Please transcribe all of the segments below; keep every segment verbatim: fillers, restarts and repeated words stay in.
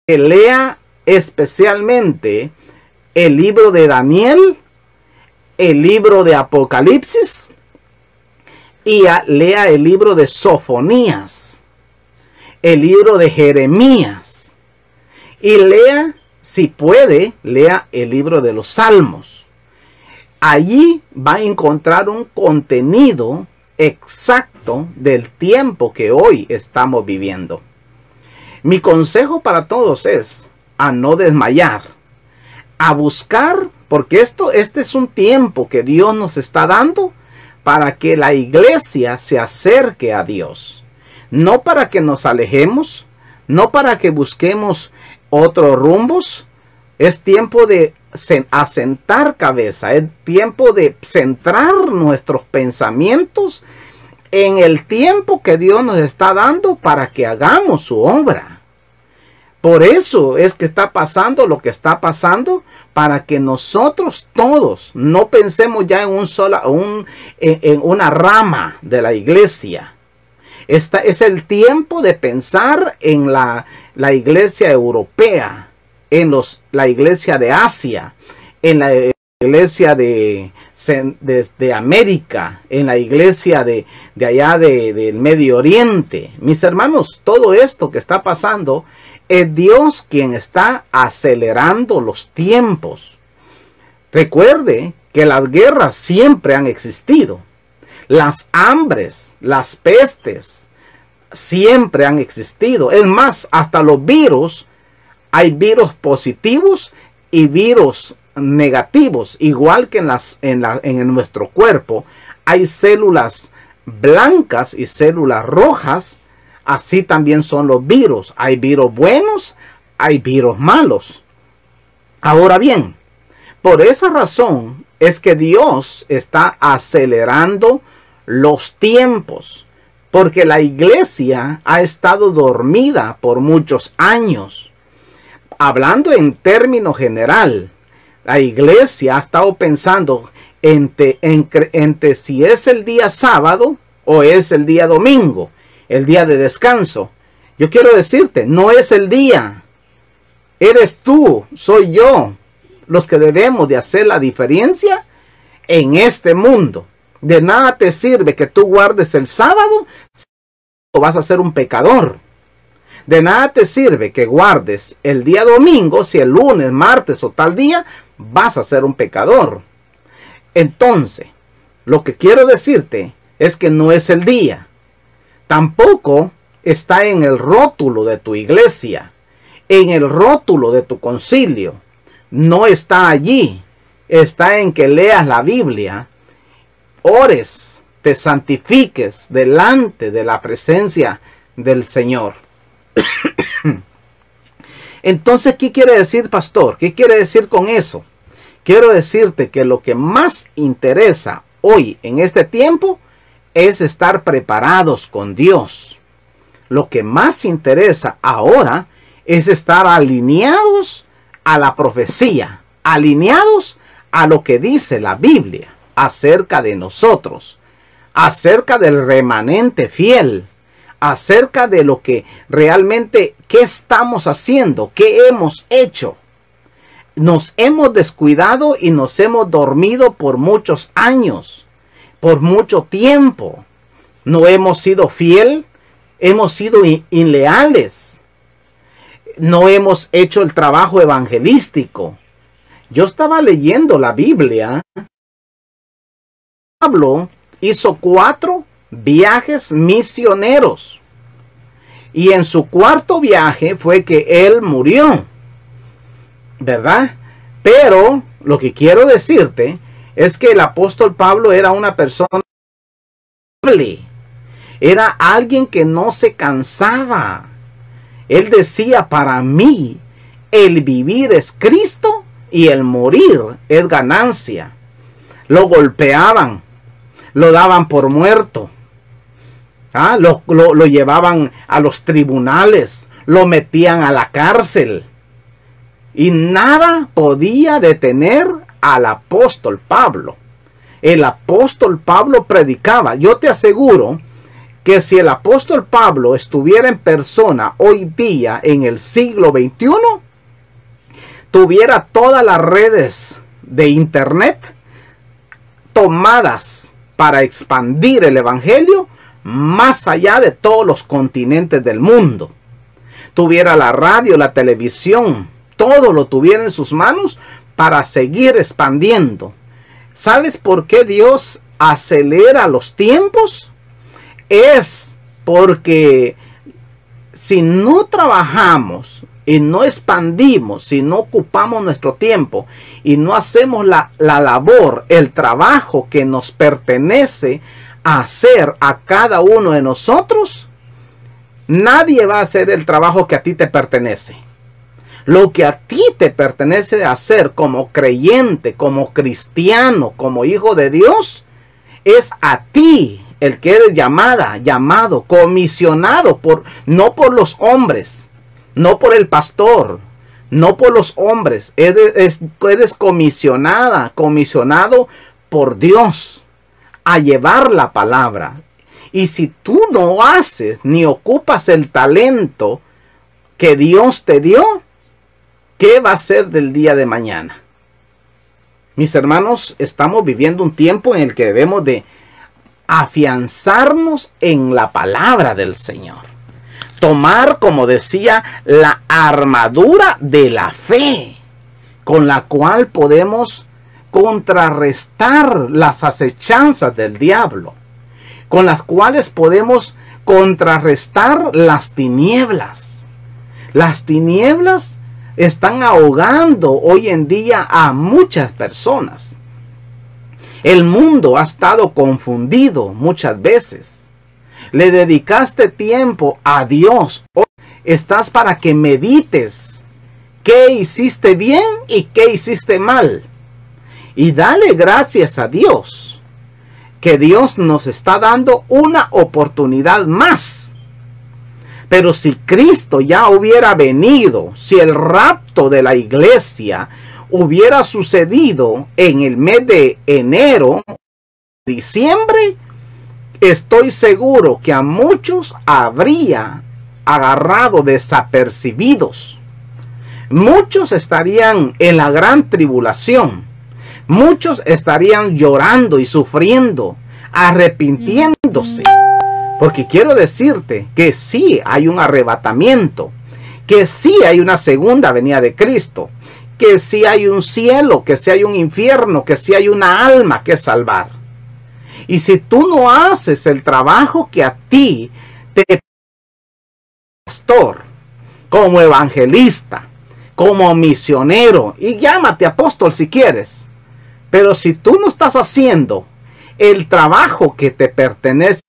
que lea especialmente el libro de Daniel, el libro de Apocalipsis y a, lea el libro de Sofonías, el libro de Jeremías, y lea, si puede, lea el libro de los Salmos. Allí va a encontrar un contenido exacto del tiempo que hoy estamos viviendo. Mi consejo para todos es a no desmayar, a buscar, porque esto, este es un tiempo que Dios nos está dando para que la iglesia se acerque a Dios. No para que nos alejemos, no para que busquemos otros rumbos. Es tiempo de asentar cabeza, es tiempo de centrar nuestros pensamientos en el tiempo que Dios nos está dando para que hagamos su obra. Por eso es que está pasando lo que está pasando, para que nosotros todos no pensemos ya en, un sola, un, en, en una rama de la iglesia. Esta es el tiempo de pensar en la, la iglesia europea, en los, la iglesia de Asia, en la iglesia de, de, de América, en la iglesia de, de allá de, del Medio Oriente. Mis hermanos, todo esto que está pasando es Dios quien está acelerando los tiempos. Recuerde que las guerras siempre han existido. Las hambres, las pestes, siempre han existido. Es más, hasta los virus, hay virus positivos y virus negativos. Igual que en, las, en, la, en nuestro cuerpo hay células blancas y células rojas. Así también son los virus. Hay virus buenos, hay virus malos. Ahora bien, por esa razón es que Dios está acelerando los tiempos. Porque la iglesia ha estado dormida por muchos años. Hablando en términos general, la iglesia ha estado pensando entre, entre, entre si es el día sábado o es el día domingo. El día de descanso. Yo quiero decirte, no es el día. Eres tú, soy yo, los que debemos de hacer la diferencia en este mundo. De nada te sirve que tú guardes el sábado, o vas a ser un pecador. De nada te sirve que guardes el día domingo, si el lunes, martes o tal día, vas a ser un pecador. Entonces, lo que quiero decirte es que no es el día. Tampoco está en el rótulo de tu iglesia, en el rótulo de tu concilio. No está allí. Está en que leas la Biblia, ores, te santifiques delante de la presencia del Señor. Entonces, ¿qué quiere decir, pastor? ¿Qué quiere decir con eso? Quiero decirte que lo que más interesa hoy en este tiempo es estar preparados con Dios. Lo que más interesa ahora es estar alineados a la profecía, alineados a lo que dice la Biblia acerca de nosotros, acerca del remanente fiel, acerca de lo que realmente, qué estamos haciendo, qué hemos hecho. Nos hemos descuidado y nos hemos dormido por muchos años. Por mucho tiempo no hemos sido fiel, hemos sido inleales, no hemos hecho el trabajo evangelístico. Yo estaba leyendo la Biblia. Pablo hizo cuatro viajes misioneros y en su cuarto viaje fue que él murió, ¿verdad? Pero lo que quiero decirte es que el apóstol Pablo era una persona, era alguien que no se cansaba. Él decía, para mí, el vivir es Cristo y el morir es ganancia. Lo golpeaban, lo daban por muerto, ¿ah? lo, lo, lo llevaban a los tribunales, lo metían a la cárcel. Y nada podía detener al apóstol Pablo. El apóstol Pablo predicaba. Yo te aseguro que si el apóstol Pablo estuviera en persona hoy día en el siglo veintiuno, tuviera todas las redes de internet tomadas para expandir el evangelio más allá de todos los continentes del mundo. Tuviera la radio, la televisión, todo lo tuviera en sus manos para seguir expandiendo. ¿Sabes por qué Dios acelera los tiempos? Es porque si no trabajamos y no expandimos, si no ocupamos nuestro tiempo y no hacemos la, la labor, el trabajo que nos pertenece hacer a cada uno de nosotros, nadie va a hacer el trabajo que a ti te pertenece. Lo que a ti te pertenece hacer como creyente, como cristiano, como hijo de Dios, es a ti el que eres llamada, llamado, comisionado, por, no por los hombres, no por el pastor, no por los hombres. Eres, eres comisionada, comisionado por Dios a llevar la palabra. Y si tú no haces ni ocupas el talento que Dios te dio, ¿qué va a ser del día de mañana? Mis hermanos, estamos viviendo un tiempo en el que debemos de afianzarnos en la palabra del Señor. Tomar, como decía, la armadura de la fe, con la cual podemos contrarrestar las acechanzas del diablo, con las cuales podemos contrarrestar las tinieblas. Las tinieblas están ahogando hoy en día a muchas personas. El mundo ha estado confundido muchas veces. Le dedicaste tiempo a Dios. Hoy estás para que medites qué hiciste bien y qué hiciste mal. Y dale gracias a Dios, que Dios nos está dando una oportunidad más. Pero si Cristo ya hubiera venido, si el rapto de la iglesia hubiera sucedido en el mes de enero, diciembre, estoy seguro que a muchos habría agarrado desapercibidos. Muchos estarían en la gran tribulación. Muchos estarían llorando y sufriendo, arrepintiéndose. Porque quiero decirte que sí hay un arrebatamiento, que sí hay una segunda venida de Cristo, que sí hay un cielo, que sí hay un infierno, que sí hay una alma que salvar. Y si tú no haces el trabajo que a ti te pastor, como evangelista, como misionero, y llámate apóstol si quieres, pero si tú no estás haciendo el trabajo que te pertenece,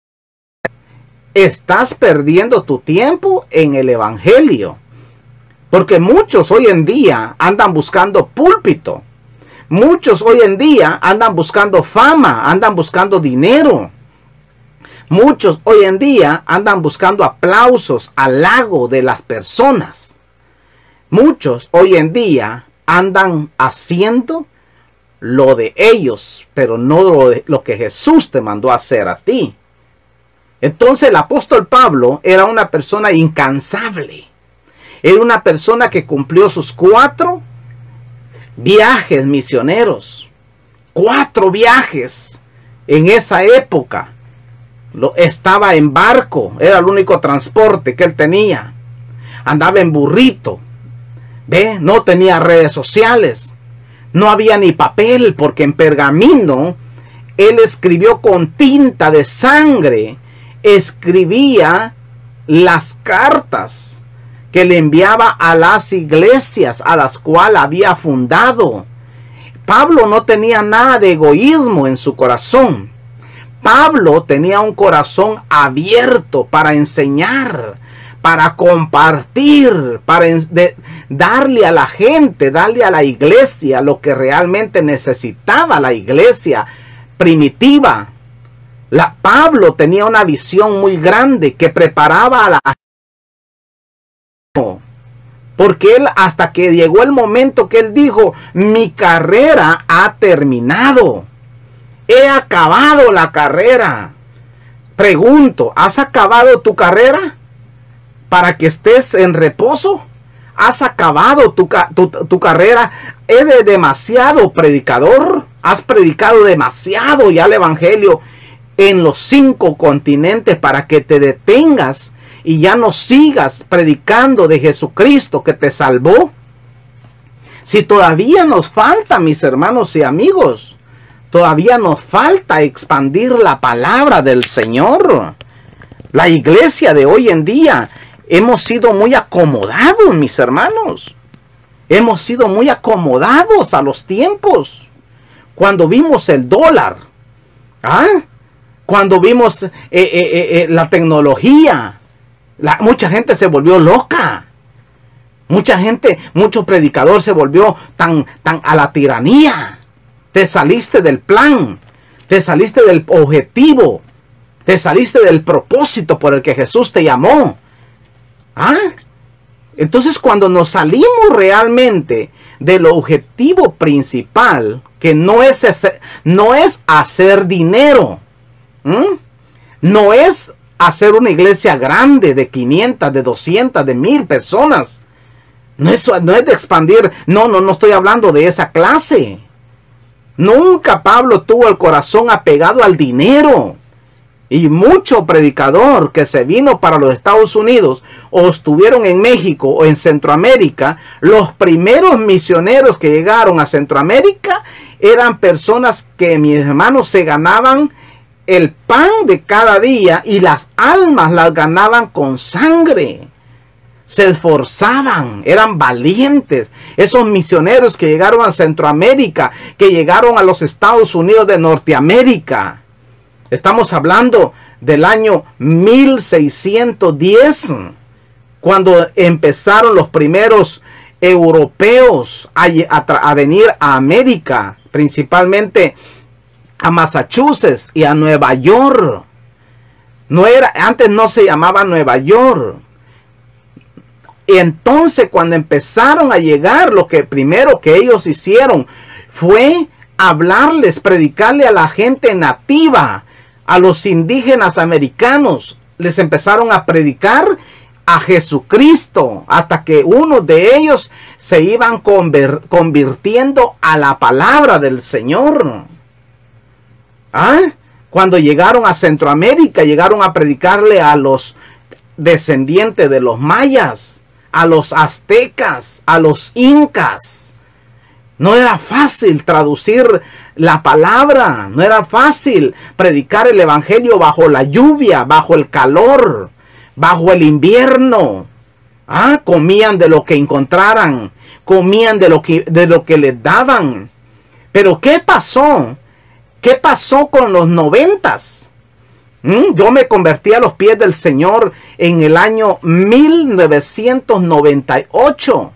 estás perdiendo tu tiempo en el evangelio. Porque muchos hoy en día andan buscando púlpito. Muchos hoy en día andan buscando fama, andan buscando dinero. Muchos hoy en día andan buscando aplausos, halago de las personas. Muchos hoy en día andan haciendo lo de ellos, pero no lo, de, lo que Jesús te mandó a hacer a ti. Entonces el apóstol Pablo era una persona incansable. Era una persona que cumplió sus cuatro viajes misioneros. Cuatro viajes en esa época. Lo, estaba en barco, era el único transporte que él tenía. Andaba en burrito. ¿Ve? No tenía redes sociales. No había ni papel, porque en pergamino él escribió con tinta de sangre. Escribía las cartas que le enviaba a las iglesias a las cuales había fundado. Pablo no tenía nada de egoísmo en su corazón. Pablo tenía un corazón abierto para enseñar, para compartir, para de, darle a la gente, darle a la iglesia lo que realmente necesitaba la iglesia primitiva. La, Pablo tenía una visión muy grande que preparaba a la gente. Porque él, hasta que llegó el momento que él dijo, mi carrera ha terminado. He acabado la carrera. Pregunto, ¿has acabado tu carrera para que estés en reposo? ¿Has acabado tu, tu, tu carrera? ¿Eres demasiado predicador? ¿Has predicado demasiado ya el evangelio en los cinco continentes para que te detengas y ya no sigas predicando de Jesucristo que te salvó? Si todavía nos falta, mis hermanos y amigos, todavía nos falta expandir la palabra del Señor. La iglesia de hoy en día hemos sido muy acomodados, mis hermanos. Hemos sido muy acomodados a los tiempos. Cuando vimos el dólar, ¿ah? Cuando vimos eh, eh, eh, la tecnología, la, mucha gente se volvió loca. Mucha gente, mucho predicador se volvió tan, tan a la tiranía. Te saliste del plan, te saliste del objetivo, te saliste del propósito por el que Jesús te llamó. ¿Ah? Entonces, cuando nos salimos realmente del objetivo principal, que no es hacer, no es hacer dinero, ¿Mm? no es hacer una iglesia grande de quinientas, de doscientas, de mil personas, no es, no es de expandir, no, no, no estoy hablando de esa clase. Nunca Pablo tuvo el corazón apegado al dinero. Y mucho predicador que se vino para los Estados Unidos o estuvieron en México o en Centroamérica, los primeros misioneros que llegaron a Centroamérica eran personas que, mis hermanos, se ganaban el pan de cada día y las almas las ganaban con sangre. Se esforzaban, eran valientes. Esos misioneros que llegaron a Centroamérica, que llegaron a los Estados Unidos de Norteamérica. Estamos hablando del año mil seiscientos diez, cuando empezaron los primeros europeos a, a, a venir a América, principalmente a Massachusetts y a Nueva York. No era, antes no se llamaba Nueva York. Y entonces, cuando empezaron a llegar, lo que primero que ellos hicieron fue hablarles, predicarle a la gente nativa, a los indígenas americanos. Les empezaron a predicar a Jesucristo, hasta que uno de ellos se iban conver, convirtiendo a la palabra del Señor. ¿Ah? Cuando llegaron a Centroamérica, llegaron a predicarle a los descendientes de los mayas, a los aztecas, a los incas. No era fácil traducir la palabra, no era fácil predicar el evangelio bajo la lluvia, bajo el calor, bajo el invierno. Ah, comían de lo que encontraran, comían de lo que, de lo que les daban. Pero ¿qué pasó? ¿Qué pasó con los noventas? ¿Mm? Yo me convertí a los pies del Señor en el año mil novecientos noventa y ocho.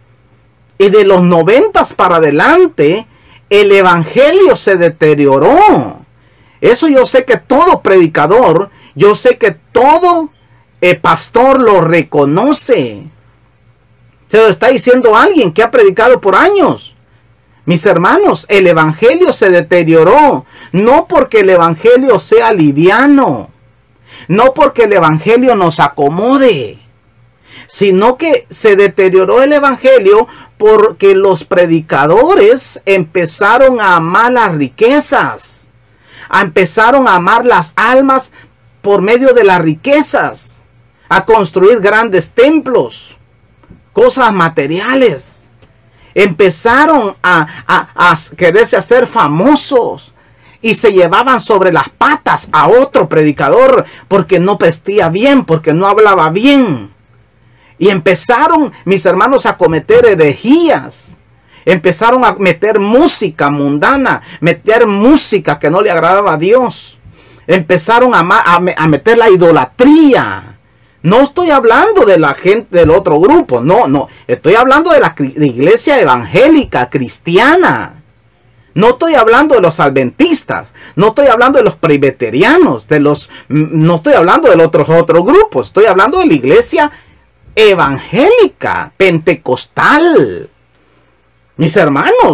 Y de los noventas para adelante, el evangelio se deterioró. Eso yo sé que todo predicador, yo sé que todo eh, pastor lo reconoce. Se lo está diciendo alguien que ha predicado por años. Mis hermanos, el evangelio se deterioró. No porque el evangelio sea liviano, no porque el evangelio nos acomode, sino que se deterioró el evangelio porque los predicadores empezaron a amar las riquezas, empezaron a amar las almas por medio de las riquezas, a construir grandes templos, cosas materiales. Empezaron a, a, a quererse hacer famosos y se llevaban sobre las patas a otro predicador porque no vestía bien, porque no hablaba bien. Y empezaron, mis hermanos, a cometer herejías. Empezaron a meter música mundana, meter música que no le agradaba a Dios. Empezaron a, a, a meter la idolatría. No estoy hablando de la gente del otro grupo, no, no. Estoy hablando de la de iglesia evangélica, cristiana. No estoy hablando de los adventistas, no estoy hablando de los presbiterianos, de los, no estoy hablando de los otros, otros grupos. Estoy hablando de la iglesia evangélica, pentecostal. Mis hermanos,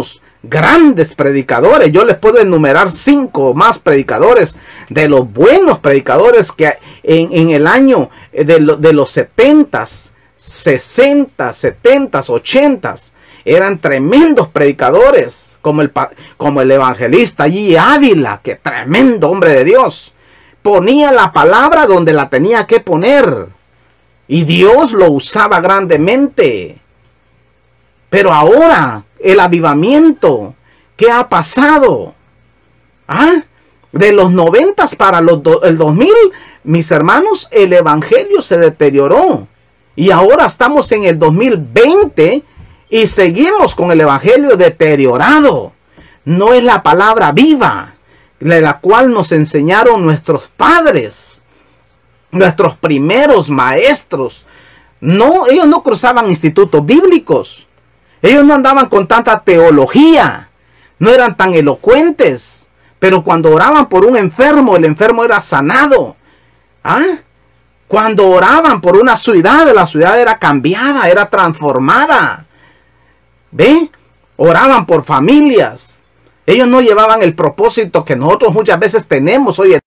grandes predicadores. Yo les puedo enumerar cinco más predicadores, de los buenos predicadores que en, en el año de, lo, de los setentas, sesentas, setentas, ochentas eran tremendos predicadores, como el, como el evangelista G. Ávila, que tremendo hombre de Dios. Ponía la palabra donde la tenía que poner y Dios lo usaba grandemente. Pero ahora el avivamiento, ¿qué ha pasado? ¿Ah? De los noventas para los do, el dos mil, mis hermanos, el evangelio se deterioró. Y ahora estamos en el dos mil veinte y seguimos con el evangelio deteriorado. No es la palabra viva, de la cual nos enseñaron nuestros padres, nuestros primeros maestros. No, ellos no cruzaban institutos bíblicos. Ellos no andaban con tanta teología, no eran tan elocuentes, pero cuando oraban por un enfermo, el enfermo era sanado. ¿Ah? Cuando oraban por una ciudad, la ciudad era cambiada, era transformada. ¿Ve? Oraban por familias. Ellos no llevaban el propósito que nosotros muchas veces tenemos hoy.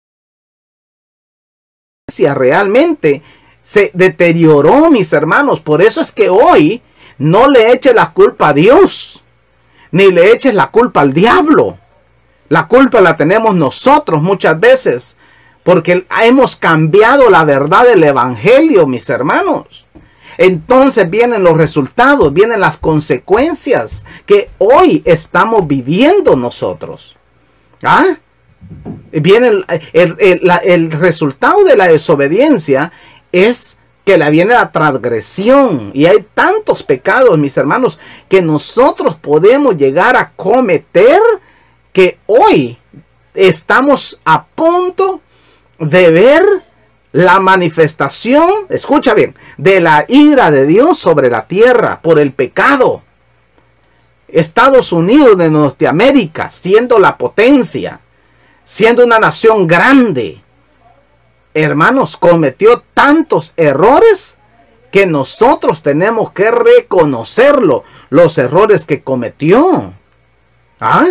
Realmente se deterioró, mis hermanos. Por eso es que hoy no le eches la culpa a Dios, ni le eches la culpa al diablo. La culpa la tenemos nosotros muchas veces, porque hemos cambiado la verdad del evangelio, mis hermanos. Entonces vienen los resultados, vienen las consecuencias que hoy estamos viviendo nosotros. ¿Ah? Viene el, el, el, la, el resultado de la desobediencia es que la viene la transgresión, y hay tantos pecados, mis hermanos, que nosotros podemos llegar a cometer, que hoy estamos a punto de ver la manifestación, escucha bien, de la ira de Dios sobre la tierra por el pecado. Estados Unidos de Norteamérica, siendo la potencia, siendo una nación grande, hermanos, cometió tantos errores que nosotros tenemos que reconocerlo, los errores que cometió. ¿Ah?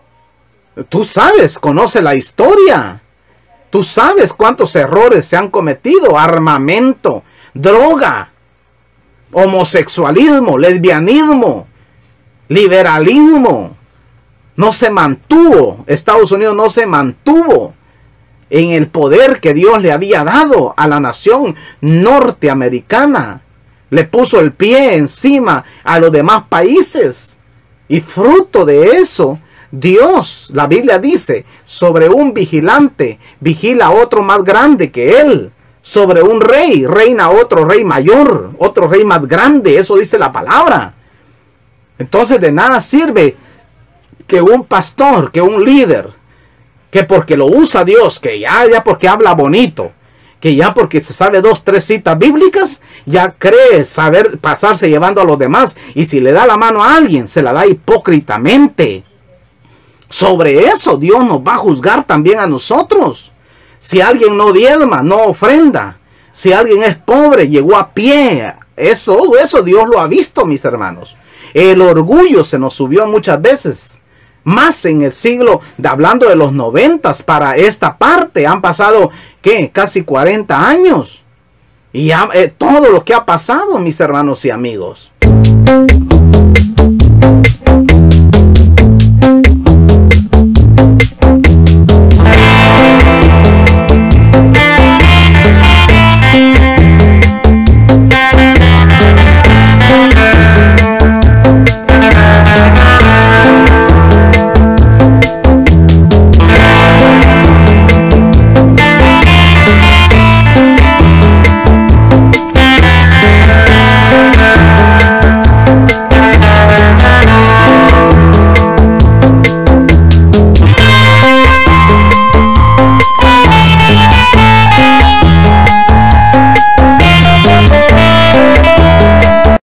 Tú sabes, conoce la historia. Tú sabes cuántos errores se han cometido: armamento, droga, homosexualismo, lesbianismo, liberalismo. No se mantuvo, Estados Unidos no se mantuvo en el poder que Dios le había dado a la nación norteamericana. Le puso el pie encima a los demás países. Y fruto de eso, Dios, la Biblia dice, sobre un vigilante vigila otro más grande que él. Sobre un rey reina otro rey mayor, otro rey más grande. Eso dice la palabra. Entonces de nada sirve que un pastor, que un líder, que porque lo usa Dios, que ya, ya porque habla bonito, que ya porque se sabe dos, tres citas bíblicas, ya cree saber pasarse llevando a los demás. Y si le da la mano a alguien, se la da hipócritamente. Sobre eso Dios nos va a juzgar también a nosotros. Si alguien no diezma, no ofrenda. Si alguien es pobre, llegó a pie. Eso, todo eso Dios lo ha visto, mis hermanos. El orgullo se nos subió muchas veces. Más en el siglo, de, hablando de los noventas para esta parte, han pasado, ¿qué? Casi cuarenta años. Y ya, eh, todo lo que ha pasado, mis hermanos y amigos.